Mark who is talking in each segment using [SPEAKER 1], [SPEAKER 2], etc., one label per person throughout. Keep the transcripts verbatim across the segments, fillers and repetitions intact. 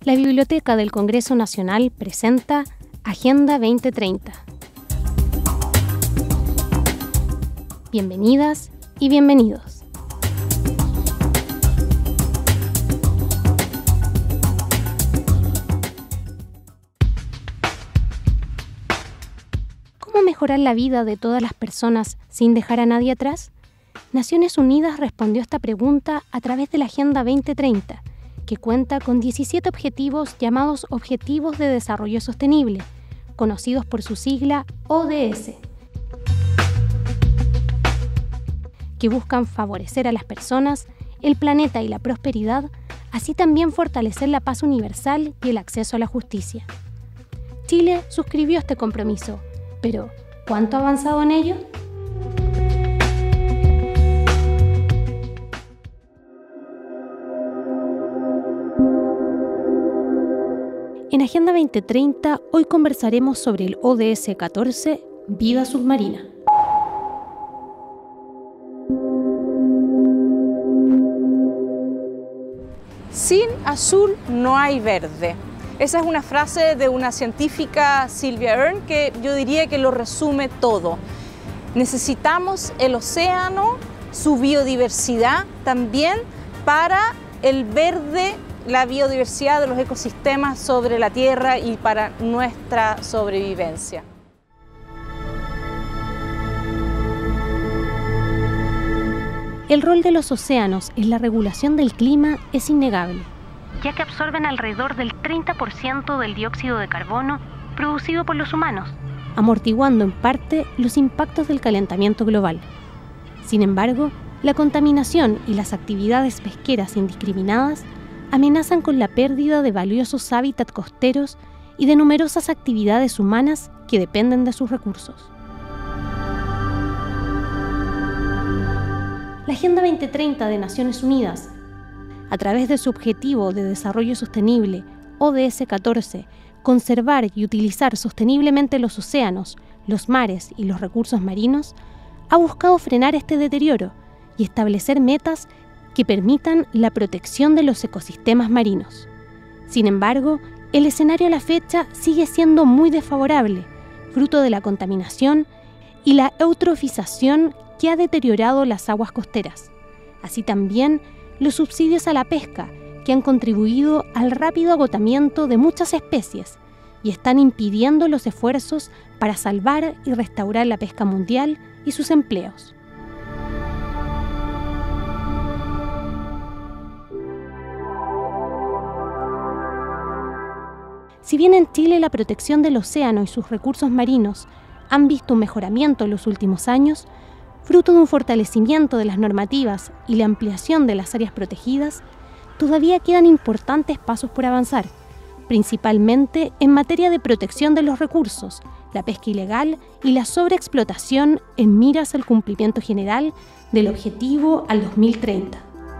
[SPEAKER 1] La Biblioteca del Congreso Nacional presenta Agenda veinte treinta. Bienvenidas y bienvenidos. ¿Cómo mejorar la vida de todas las personas sin dejar a nadie atrás? Naciones Unidas respondió a esta pregunta a través de la Agenda veinte treinta, que cuenta con diecisiete objetivos llamados Objetivos de Desarrollo Sostenible, conocidos por su sigla O D S, que buscan favorecer a las personas, el planeta y la prosperidad, así también fortalecer la paz universal y el acceso a la justicia. Chile suscribió este compromiso, pero ¿cuánto ha avanzado en ello? En Agenda veinte treinta, hoy conversaremos sobre el O D S catorce, Vida Submarina.
[SPEAKER 2] Sin azul no hay verde. Esa es una frase de una científica, Sylvia Earle, que yo diría que lo resume todo. Necesitamos el océano, su biodiversidad también, para el verde, la biodiversidad de los ecosistemas sobre la Tierra y para nuestra sobrevivencia.
[SPEAKER 1] El rol de los océanos en la regulación del clima es innegable, ya que absorben alrededor del treinta por ciento del dióxido de carbono producido por los humanos, amortiguando en parte los impactos del calentamiento global. Sin embargo, la contaminación y las actividades pesqueras indiscriminadas amenazan con la pérdida de valiosos hábitats costeros y de numerosas actividades humanas que dependen de sus recursos. La Agenda veinte treinta de Naciones Unidas, a través de su Objetivo de Desarrollo Sostenible, O D S catorce, conservar y utilizar sosteniblemente los océanos, los mares y los recursos marinos, ha buscado frenar este deterioro y establecer metas que permitan la protección de los ecosistemas marinos. Sin embargo, el escenario a la fecha sigue siendo muy desfavorable, fruto de la contaminación y la eutrofización que ha deteriorado las aguas costeras. Así también los subsidios a la pesca, que han contribuido al rápido agotamiento de muchas especies y están impidiendo los esfuerzos para salvar y restaurar la pesca mundial y sus empleos. Si bien en Chile la protección del océano y sus recursos marinos han visto un mejoramiento en los últimos años, fruto de un fortalecimiento de las normativas y la ampliación de las áreas protegidas, todavía quedan importantes pasos por avanzar, principalmente en materia de protección de los recursos, la pesca ilegal y la sobreexplotación en miras al cumplimiento general del objetivo al dos mil treinta.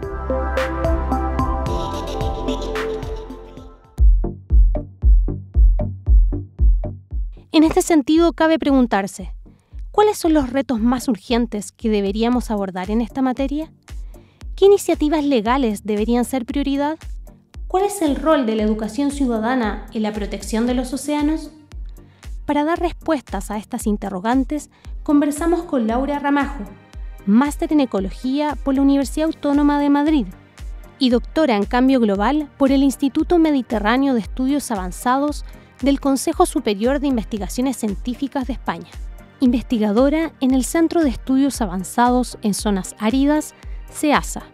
[SPEAKER 1] En este sentido, cabe preguntarse, ¿cuáles son los retos más urgentes que deberíamos abordar en esta materia? ¿Qué iniciativas legales deberían ser prioridad? ¿Cuál es el rol de la educación ciudadana en la protección de los océanos? Para dar respuestas a estas interrogantes, conversamos con Laura Ramajo, máster en Ecología por la Universidad Autónoma de Madrid y doctora en Cambio Global por el Instituto Mediterráneo de Estudios Avanzados del Consejo Superior de Investigaciones Científicas de España, investigadora en el Centro de Estudios Avanzados en Zonas Áridas, CEAZA.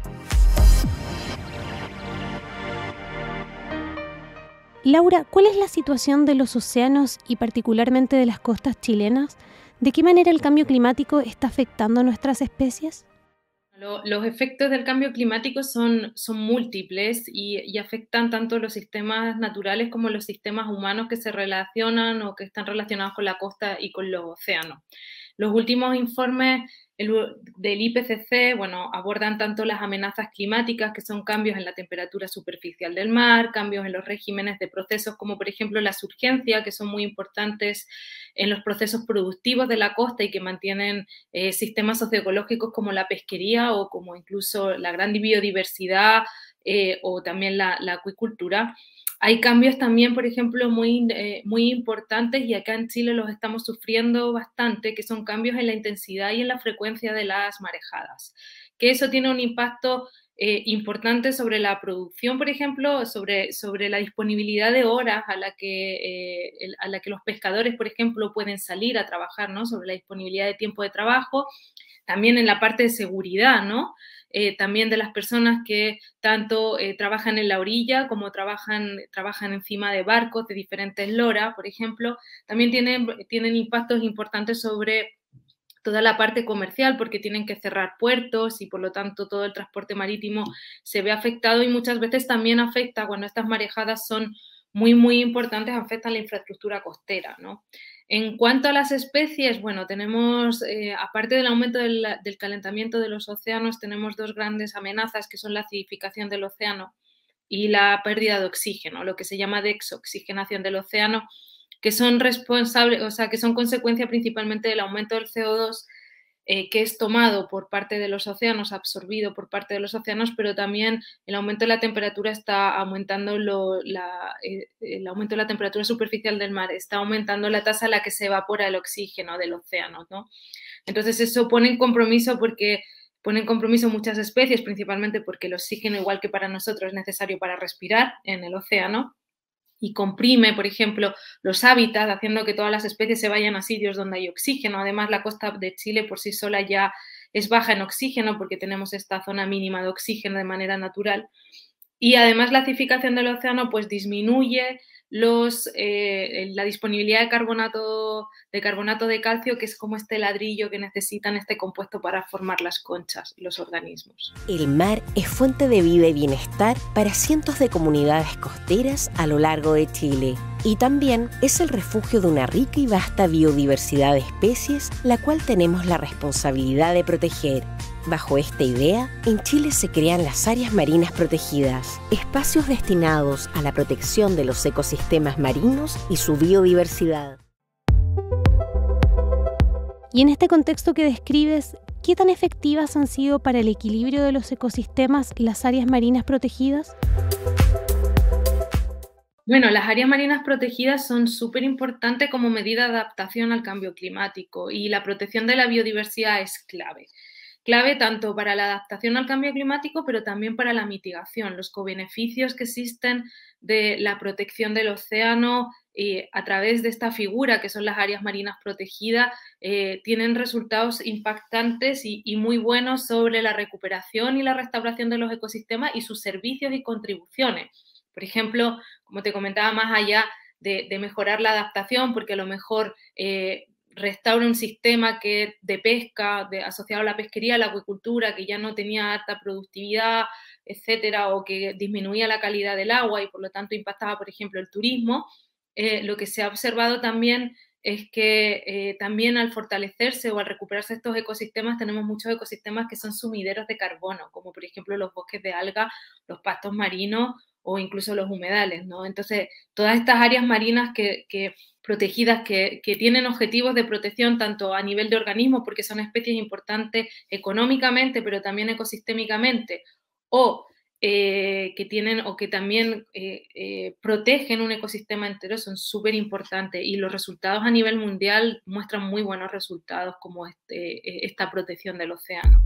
[SPEAKER 1] Laura, ¿cuál es la situación de los océanos y particularmente de las costas chilenas? ¿De qué manera el cambio climático está afectando a nuestras especies?
[SPEAKER 3] Lo, los efectos del cambio climático son, son múltiples y, y afectan tanto los sistemas naturales como los sistemas humanos que se relacionan o que están relacionados con la costa y con los océanos. Los últimos informes el, del I P C C, bueno, abordan tanto las amenazas climáticas, que son cambios en la temperatura superficial del mar, cambios en los regímenes de procesos como por ejemplo la surgencia, que son muy importantes en los procesos productivos de la costa y que mantienen eh, sistemas socioecológicos como la pesquería o como incluso la gran biodiversidad eh, o también la, la acuicultura. Hay cambios también, por ejemplo, muy, eh, muy importantes, y acá en Chile los estamos sufriendo bastante, que son cambios en la intensidad y en la frecuencia de las marejadas, que eso tiene un impacto eh, importante sobre la producción, por ejemplo, sobre, sobre la disponibilidad de horas a la, que, eh, a la que los pescadores, por ejemplo, pueden salir a trabajar, ¿no? Sobre la disponibilidad de tiempo de trabajo, también en la parte de seguridad, ¿no? Eh, también de las personas que tanto eh, trabajan en la orilla como trabajan, trabajan encima de barcos de diferentes loras, por ejemplo, también tienen, tienen impactos importantes sobre toda la parte comercial, porque tienen que cerrar puertos y por lo tanto todo el transporte marítimo se ve afectado, y muchas veces también afecta, cuando estas marejadas son muy, muy importantes, afectan la infraestructura costera, ¿no? En cuanto a las especies, bueno, tenemos, eh, aparte del aumento del, del calentamiento de los océanos, tenemos dos grandes amenazas, que son la acidificación del océano y la pérdida de oxígeno, lo que se llama desoxigenación del océano, que son responsables, o sea, que son consecuencia principalmente del aumento del C O dos, eh, que es tomado por parte de los océanos, absorbido por parte de los océanos, pero también el aumento de la temperatura está aumentando, lo, la, eh, el aumento de la temperatura superficial del mar está aumentando la tasa a la que se evapora el oxígeno del océano, ¿no? Entonces eso pone en compromiso porque pone en compromiso muchas especies, principalmente porque el oxígeno, igual que para nosotros, es necesario para respirar en el océano, y comprime, por ejemplo, los hábitats, haciendo que todas las especies se vayan a sitios donde hay oxígeno. Además, la costa de Chile por sí sola ya es baja en oxígeno, porque tenemos esta zona mínima de oxígeno de manera natural. Y además la acidificación del océano pues disminuye los, eh, la disponibilidad de carbonato, de carbonato de calcio, que es como este ladrillo que necesitan este compuesto para formar las conchas, los organismos.
[SPEAKER 4] El mar es fuente de vida y bienestar para cientos de comunidades costeras a lo largo de Chile. Y también es el refugio de una rica y vasta biodiversidad de especies, la cual tenemos la responsabilidad de proteger. Bajo esta idea, en Chile se crean las áreas marinas protegidas, espacios destinados a la protección de los ecosistemas marinos y su biodiversidad.
[SPEAKER 1] Y en este contexto que describes, ¿qué tan efectivas han sido para el equilibrio de los ecosistemas las áreas marinas protegidas?
[SPEAKER 3] Bueno, las áreas marinas protegidas son súper importantes como medida de adaptación al cambio climático, y la protección de la biodiversidad es clave. Clave tanto para la adaptación al cambio climático, pero también para la mitigación, los cobeneficios que existen de la protección del océano eh, a través de esta figura que son las áreas marinas protegidas, eh, tienen resultados impactantes y, y muy buenos sobre la recuperación y la restauración de los ecosistemas y sus servicios y contribuciones. Por ejemplo, como te comentaba, más allá de, de mejorar la adaptación, porque a lo mejor eh, restaura un sistema que, de pesca de, asociado a la pesquería, a la acuicultura, que ya no tenía alta productividad, etcétera, o que disminuía la calidad del agua y por lo tanto impactaba, por ejemplo, el turismo. Eh, lo que se ha observado también es que eh, también al fortalecerse o al recuperarse estos ecosistemas, tenemos muchos ecosistemas que son sumideros de carbono, como por ejemplo los bosques de algas, los pastos marinos o incluso los humedales, ¿no? Entonces, todas estas áreas marinas que, que protegidas que, que tienen objetivos de protección tanto a nivel de organismos, porque son especies importantes económicamente, pero también ecosistémicamente, o eh, que tienen o que también eh, eh, protegen un ecosistema entero, son súper importantes, y los resultados a nivel mundial muestran muy buenos resultados como este, esta protección del océano.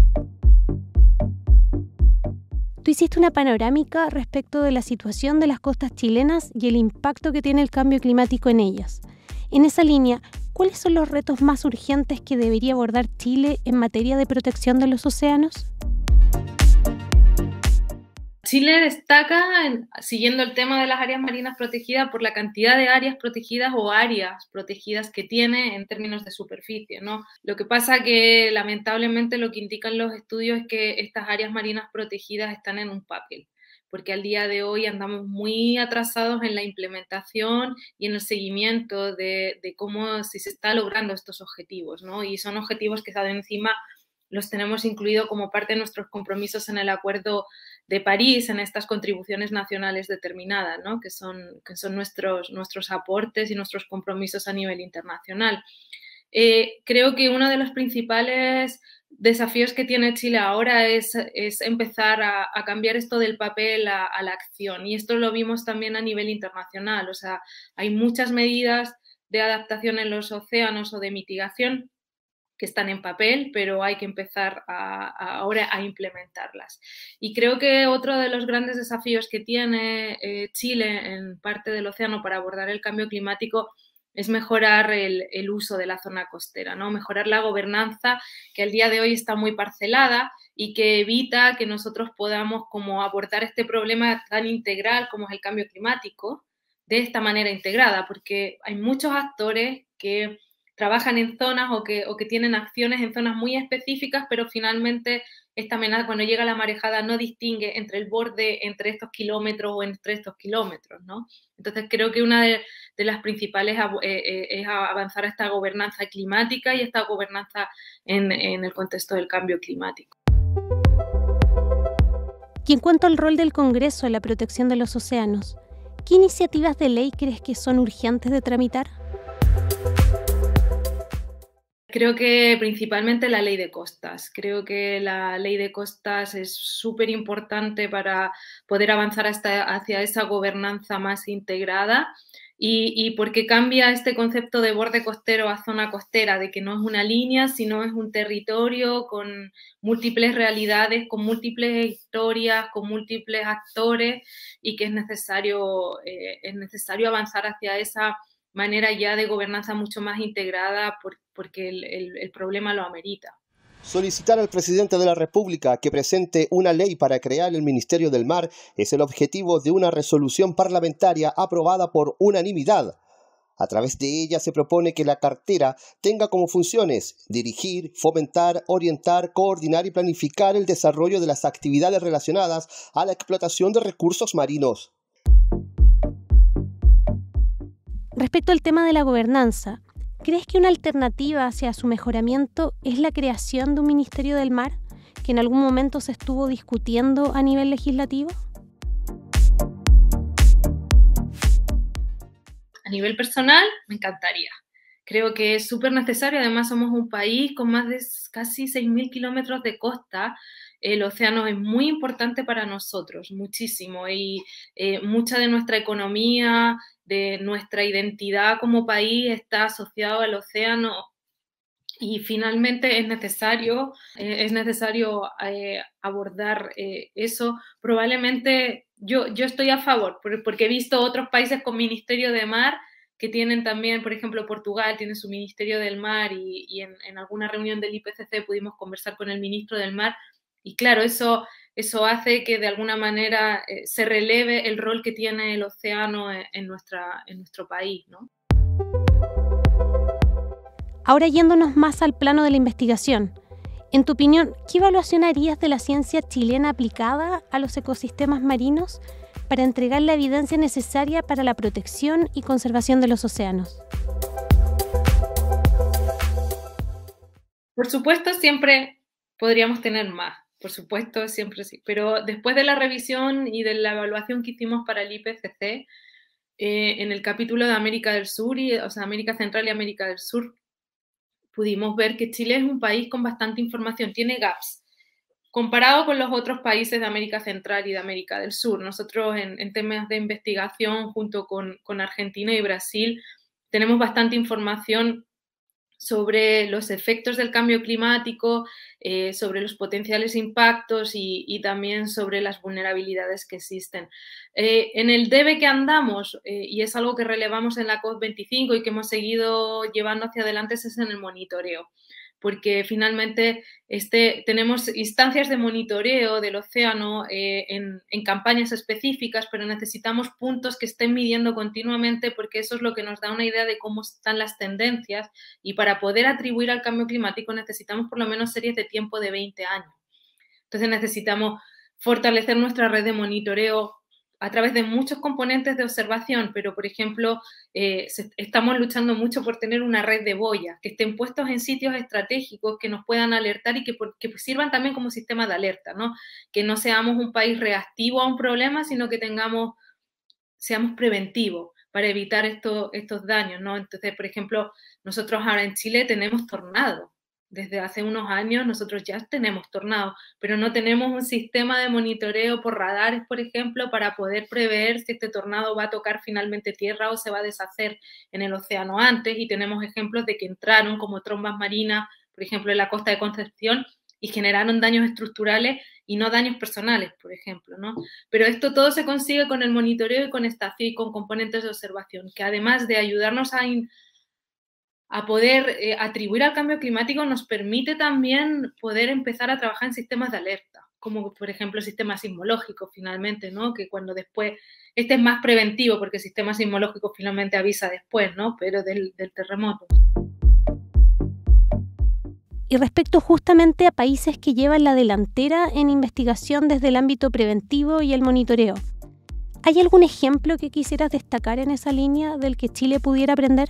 [SPEAKER 1] Tú hiciste una panorámica respecto de la situación de las costas chilenas y el impacto que tiene el cambio climático en ellas. En esa línea, ¿cuáles son los retos más urgentes que debería abordar Chile en materia de protección de los océanos?
[SPEAKER 3] Chile destaca, en, siguiendo el tema de las áreas marinas protegidas, por la cantidad de áreas protegidas o áreas protegidas que tiene en términos de superficie, ¿no? Lo que pasa que lamentablemente lo que indican los estudios es que estas áreas marinas protegidas están en un papel, porque al día de hoy andamos muy atrasados en la implementación y en el seguimiento de, de cómo si se está logrando estos objetivos, ¿no? Y son objetivos que encima los tenemos incluidos como parte de nuestros compromisos en el Acuerdo de París, en estas contribuciones nacionales determinadas, ¿no? que son, que son nuestros, nuestros aportes y nuestros compromisos a nivel internacional. Eh, creo que uno de los principales desafíos que tiene Chile ahora es, es empezar a, a cambiar esto del papel a, a la acción, y esto lo vimos también a nivel internacional. O sea, hay muchas medidas de adaptación en los océanos o de mitigación que están en papel, pero hay que empezar a, a ahora a implementarlas. Y creo que otro de los grandes desafíos que tiene eh, Chile en parte del océano para abordar el cambio climático es mejorar el, el uso de la zona costera, ¿no? Mejorar la gobernanza, que al día de hoy está muy parcelada y que evita que nosotros podamos como abordar este problema tan integral como es el cambio climático de esta manera integrada, porque hay muchos actores que trabajan en zonas o que, o que tienen acciones en zonas muy específicas, pero finalmente esta amenaza, cuando llega la marejada, no distingue entre el borde, entre estos kilómetros o entre estos kilómetros, ¿no? Entonces creo que una de, de las principales eh, es avanzar a esta gobernanza climática y esta gobernanza en, en el contexto del cambio climático.
[SPEAKER 1] Y en cuanto al rol del Congreso en la protección de los océanos, ¿qué iniciativas de ley crees que son urgentes de tramitar?
[SPEAKER 3] Creo que principalmente la ley de costas. Creo que la ley de costas es súper importante para poder avanzar hasta, hacia esa gobernanza más integrada y, y porque cambia este concepto de borde costero a zona costera, de que no es una línea, sino es un territorio con múltiples realidades, con múltiples historias, con múltiples actores y que es necesario, eh, es necesario avanzar hacia esa manera ya de gobernanza mucho más integrada por, porque el, el, el problema lo amerita.
[SPEAKER 5] Solicitar al presidente de la República que presente una ley para crear el Ministerio del Mar es el objetivo de una resolución parlamentaria aprobada por unanimidad. A través de ella se propone que la cartera tenga como funciones dirigir, fomentar, orientar, coordinar y planificar el desarrollo de las actividades relacionadas a la explotación de recursos marinos.
[SPEAKER 1] Respecto al tema de la gobernanza, ¿crees que una alternativa hacia su mejoramiento es la creación de un Ministerio del Mar, que en algún momento se estuvo discutiendo a nivel legislativo?
[SPEAKER 3] A nivel personal, me encantaría. Creo que es súper necesario. Además, somos un país con más de casi seis mil kilómetros de costa. El océano es muy importante para nosotros, muchísimo. Y eh, mucha de nuestra economía, de nuestra identidad como país está asociado al océano. Y finalmente es necesario, eh, es necesario eh, abordar eh, eso. Probablemente yo, yo estoy a favor, porque he visto otros países con Ministerio de Mar que tienen también, por ejemplo, Portugal tiene su Ministerio del Mar y, y en, en alguna reunión del I P C C pudimos conversar con el ministro del Mar y claro, eso, eso hace que de alguna manera eh, se releve el rol que tiene el océano en, en, nuestra, en nuestro país, ¿no?
[SPEAKER 1] Ahora yéndonos más al plano de la investigación, en tu opinión, ¿qué evaluación harías de la ciencia chilena aplicada a los ecosistemas marinos para entregar la evidencia necesaria para la protección y conservación de los océanos?
[SPEAKER 3] Por supuesto, siempre podríamos tener más, por supuesto, siempre sí, pero después de la revisión y de la evaluación que hicimos para el I P C C, eh, en el capítulo de América del Sur, y, o sea, América Central y América del Sur, pudimos ver que Chile es un país con bastante información, tiene gaps, comparado con los otros países de América Central y de América del Sur. Nosotros en, en temas de investigación, junto con, con Argentina y Brasil, tenemos bastante información sobre los efectos del cambio climático, eh, sobre los potenciales impactos y, y también sobre las vulnerabilidades que existen. Eh, en el debe que andamos, eh, y es algo que relevamos en la COP veinticinco y que hemos seguido llevando hacia adelante, es en el monitoreo, porque finalmente este, tenemos instancias de monitoreo del océano eh, en, en campañas específicas, pero necesitamos puntos que estén midiendo continuamente porque eso es lo que nos da una idea de cómo están las tendencias y para poder atribuir al cambio climático necesitamos por lo menos series de tiempo de veinte años. Entonces necesitamos fortalecer nuestra red de monitoreo a través de muchos componentes de observación, pero, por ejemplo, eh, se, estamos luchando mucho por tener una red de boyas que estén puestos en sitios estratégicos que nos puedan alertar y que, por, que sirvan también como sistema de alerta, ¿no? Que no seamos un país reactivo a un problema, sino que tengamos, seamos preventivos. para evitar esto, estos daños, ¿no? Entonces, por ejemplo, nosotros ahora en Chile tenemos tornados. Desde hace unos años nosotros ya tenemos tornados, pero no tenemos un sistema de monitoreo por radares, por ejemplo, para poder prever si este tornado va a tocar finalmente tierra o se va a deshacer en el océano antes. Y tenemos ejemplos de que entraron como trombas marinas, por ejemplo, en la costa de Concepción, y generaron daños estructurales y no daños personales, por ejemplo, ¿no? Pero esto todo se consigue con el monitoreo y con estación y con componentes de observación, que además de ayudarnos a, in, a poder eh, atribuir al cambio climático, nos permite también poder empezar a trabajar en sistemas de alerta, como por ejemplo el sistema sismológico finalmente, ¿no? Que cuando después, este es más preventivo porque el sistema sismológico finalmente avisa después, ¿no? Pero del, del terremoto.
[SPEAKER 1] Y respecto justamente a países que llevan la delantera en investigación desde el ámbito preventivo y el monitoreo, ¿hay algún ejemplo que quisieras destacar en esa línea del que Chile pudiera aprender?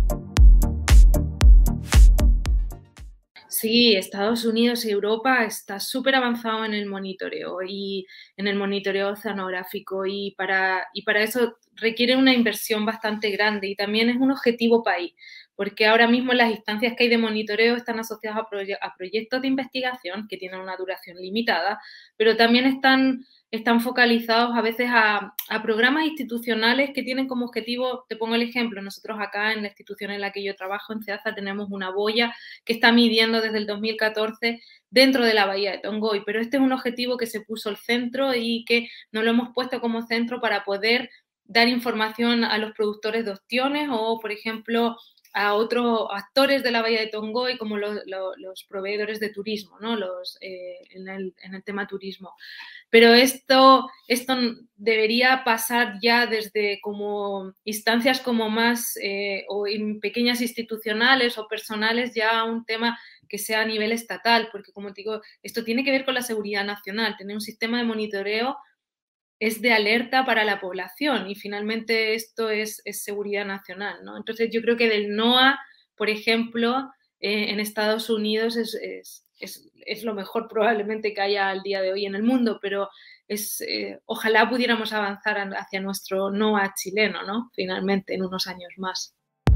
[SPEAKER 3] Sí, Estados Unidos y Europa está súper avanzado en el monitoreo y en el monitoreo oceanográfico y para, y para eso requiere una inversión bastante grande y también es un objetivo país, porque ahora mismo las instancias que hay de monitoreo están asociadas a, proye- a proyectos de investigación que tienen una duración limitada, pero también están, están focalizados a veces a, a programas institucionales que tienen como objetivo, te pongo el ejemplo, nosotros acá en la institución en la que yo trabajo, en CEAZA, tenemos una boya que está midiendo desde el dos mil catorce dentro de la bahía de Tongoy, pero este es un objetivo que se puso el centro y que nos lo hemos puesto como centro para poder dar información a los productores de ostiones o, por ejemplo, a otros actores de la bahía de Tongoy, como los, los, los proveedores de turismo, ¿no? Los, eh, en, el, en el tema turismo. Pero esto, esto debería pasar ya desde como instancias como más eh, o en pequeñas institucionales o personales ya a un tema que sea a nivel estatal, porque como te digo, esto tiene que ver con la seguridad nacional, tener un sistema de monitoreo es de alerta para la población y finalmente esto es, es seguridad nacional, ¿no? Entonces yo creo que del NOAA, por ejemplo, eh, en Estados Unidos es, es, es, es lo mejor probablemente que haya al día de hoy en el mundo, pero es, eh, ojalá pudiéramos avanzar hacia nuestro NOAA chileno, ¿no? Finalmente, en unos años más.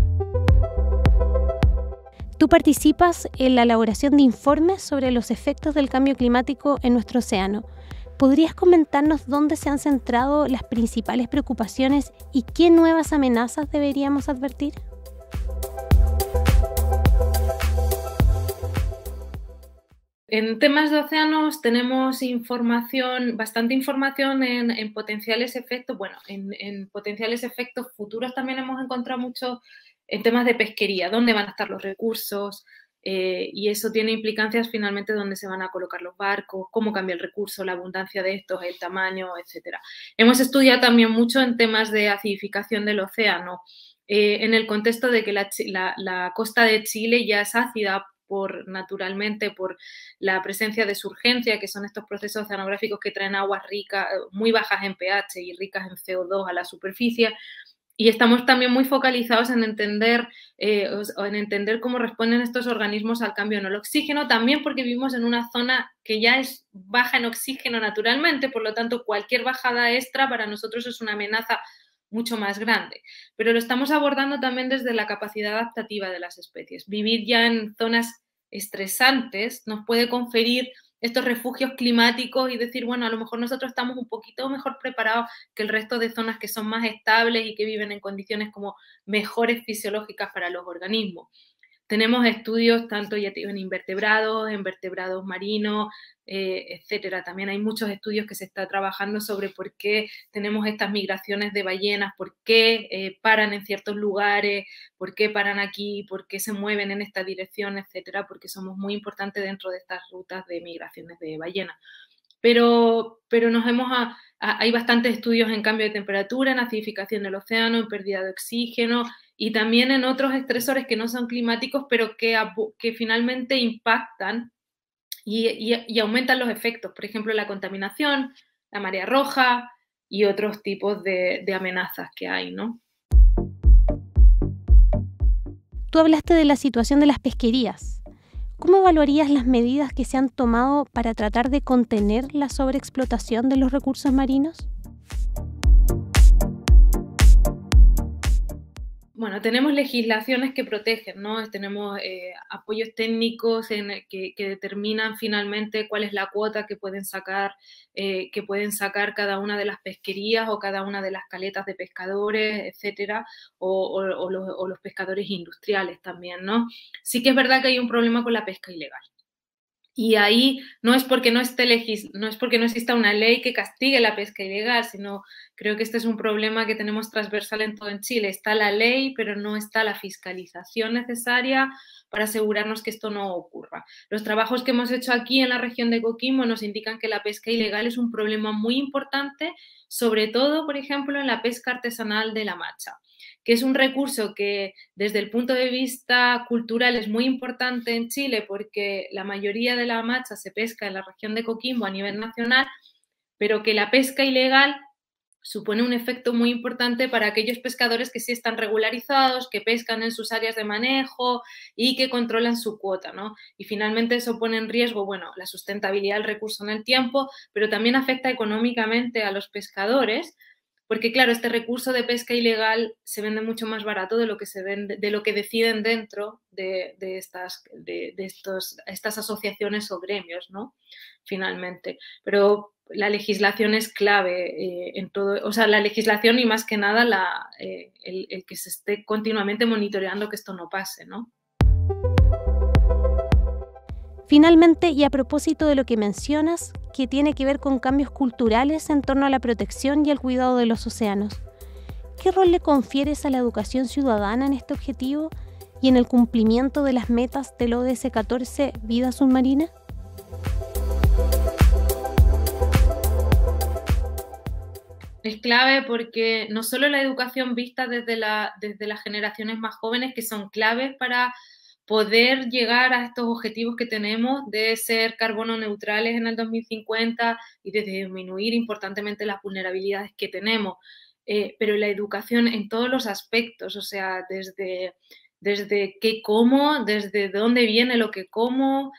[SPEAKER 1] Tú participas en la elaboración de informes sobre los efectos del cambio climático en nuestro océano. ¿Podrías comentarnos dónde se han centrado las principales preocupaciones y qué nuevas amenazas deberíamos advertir?
[SPEAKER 3] En temas de océanos tenemos información, bastante información en, en potenciales efectos. Bueno, en, en potenciales efectos futuros también hemos encontrado mucho en temas de pesquería, dónde van a estar los recursos, eh, y eso tiene implicancias finalmente dónde se van a colocar los barcos, cómo cambia el recurso, la abundancia de estos, el tamaño, etcétera. Hemos estudiado también mucho en temas de acidificación del océano, eh, en el contexto de que la, la, la costa de Chile ya es ácida por, naturalmente por la presencia de surgencia, que son estos procesos oceanográficos que traen aguas ricas, muy bajas en pH y ricas en C O dos a la superficie. Y estamos también muy focalizados en entender, eh, en entender cómo responden estos organismos al cambio en el oxígeno, también porque vivimos en una zona que ya es baja en oxígeno naturalmente, por lo tanto cualquier bajada extra para nosotros es una amenaza mucho más grande. Pero lo estamos abordando también desde la capacidad adaptativa de las especies. Vivir ya en zonas estresantes nos puede conferir estos refugios climáticos y decir, bueno, a lo mejor nosotros estamos un poquito mejor preparados que el resto de zonas que son más estables y que viven en condiciones como mejores fisiológicas para los organismos. Tenemos estudios tanto ya te digo, en invertebrados, en vertebrados marinos, eh, etcétera. También hay muchos estudios que se está trabajando sobre por qué tenemos estas migraciones de ballenas, por qué eh, paran en ciertos lugares, por qué paran aquí, por qué se mueven en esta dirección, etcétera, porque somos muy importantes dentro de estas rutas de migraciones de ballenas. Pero, pero nos hemos a, a, hay bastantes estudios en cambio de temperatura, en acidificación del océano, en pérdida de oxígeno y también en otros estresores que no son climáticos, pero que, que finalmente impactan y, y, y aumentan los efectos. Por ejemplo, la contaminación, la marea roja y otros tipos de, de amenazas que hay, ¿no?
[SPEAKER 1] Tú hablaste de la situación de las pesquerías. ¿Cómo evaluarías las medidas que se han tomado para tratar de contener la sobreexplotación de los recursos marinos?
[SPEAKER 3] Bueno, tenemos legislaciones que protegen, ¿no? Tenemos eh, apoyos técnicos en, que, que determinan finalmente cuál es la cuota que pueden sacar, eh, que pueden sacar cada una de las pesquerías o cada una de las caletas de pescadores, etcétera, o, o, o, los, o los pescadores industriales también, ¿no? Sí que es verdad que hay un problema con la pesca ilegal. Y ahí no es porque no esté legis- no es porque no exista una ley que castigue la pesca ilegal, sino creo que este es un problema que tenemos transversal en todo en Chile. Está la ley, pero no está la fiscalización necesaria para asegurarnos que esto no ocurra. Los trabajos que hemos hecho aquí en la región de Coquimbo nos indican que la pesca ilegal es un problema muy importante, sobre todo, por ejemplo, en la pesca artesanal de la macha, que es un recurso que desde el punto de vista cultural es muy importante en Chile porque la mayoría de la macha se pesca en la región de Coquimbo a nivel nacional, pero que la pesca ilegal supone un efecto muy importante para aquellos pescadores que sí están regularizados, que pescan en sus áreas de manejo y que controlan su cuota, ¿no? Y finalmente eso pone en riesgo, bueno, la sustentabilidad del recurso en el tiempo, pero también afecta económicamente a los pescadores, porque claro, este recurso de pesca ilegal se vende mucho más barato de lo que se vende, de lo que deciden dentro de, de estas, de, de estos, estas asociaciones o gremios, ¿no? Finalmente. Pero la legislación es clave eh, en todo, o sea, la legislación y más que nada la, eh, el, el que se esté continuamente monitoreando que esto no pase, ¿no?
[SPEAKER 1] Finalmente, y a propósito de lo que mencionas, que tiene que ver con cambios culturales en torno a la protección y el cuidado de los océanos, ¿qué rol le confieres a la educación ciudadana en este objetivo y en el cumplimiento de las metas del O D S catorce Vida Submarina?
[SPEAKER 3] Es clave porque no solo la educación vista desde, la, desde las generaciones más jóvenes, que son claves para poder llegar a estos objetivos que tenemos de ser carbono neutrales en el dos mil cincuenta y de disminuir importantemente las vulnerabilidades que tenemos, eh, pero la educación en todos los aspectos, o sea, desde, desde qué como, desde dónde viene lo que como,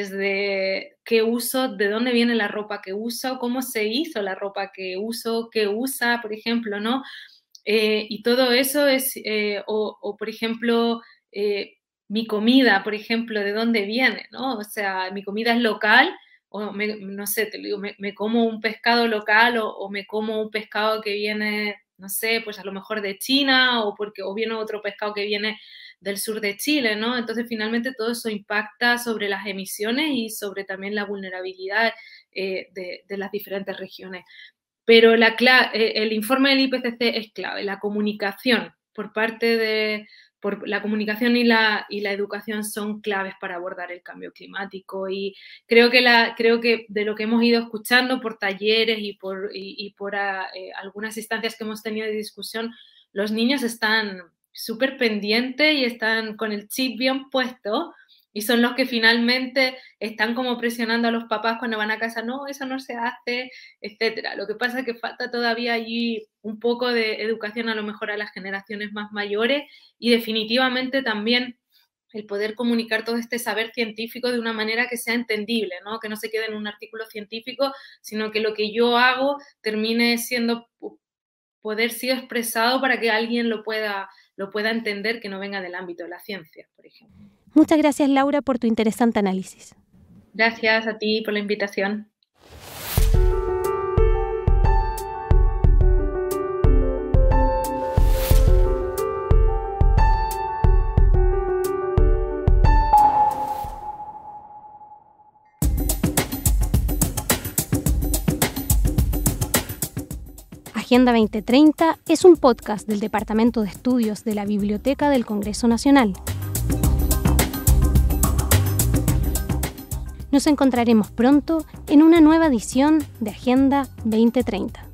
[SPEAKER 3] desde qué uso, de dónde viene la ropa que uso, cómo se hizo la ropa que uso, qué usa, por ejemplo, ¿no? Eh, y todo eso es, eh, o, o por ejemplo, eh, mi comida, por ejemplo, ¿de dónde viene? ¿No? O sea, mi comida es local, o me, no sé, te digo, me, me como un pescado local o, o me como un pescado que viene, no sé, pues a lo mejor de China o, porque, o viene otro pescado que viene del sur de Chile, ¿no? Entonces, finalmente, todo eso impacta sobre las emisiones y sobre también la vulnerabilidad eh, de, de las diferentes regiones. Pero la, el informe del I P C C es clave, la comunicación por parte de... Por la comunicación y la, y la educación son claves para abordar el cambio climático y creo que, la, creo que de lo que hemos ido escuchando por talleres y por, y, y por a, eh, algunas instancias que hemos tenido de discusión, los niños están súper pendientes y están con el chip bien puesto y son los que finalmente están como presionando a los papás cuando van a casa, no, eso no se hace, etcétera. Lo que pasa es que falta todavía allí un poco de educación a lo mejor a las generaciones más mayores y definitivamente también el poder comunicar todo este saber científico de una manera que sea entendible, ¿no? Que no se quede en un artículo científico, sino que lo que yo hago termine siendo, poder ser expresado para que alguien lo pueda, lo pueda entender que no venga del ámbito de la ciencia, por ejemplo.
[SPEAKER 1] Muchas gracias, Laura, por tu interesante análisis.
[SPEAKER 3] Gracias a ti por la invitación.
[SPEAKER 1] Agenda veinte treinta es un podcast del Departamento de Estudios de la Biblioteca del Congreso Nacional. Nos encontraremos pronto en una nueva edición de Agenda veinte treinta.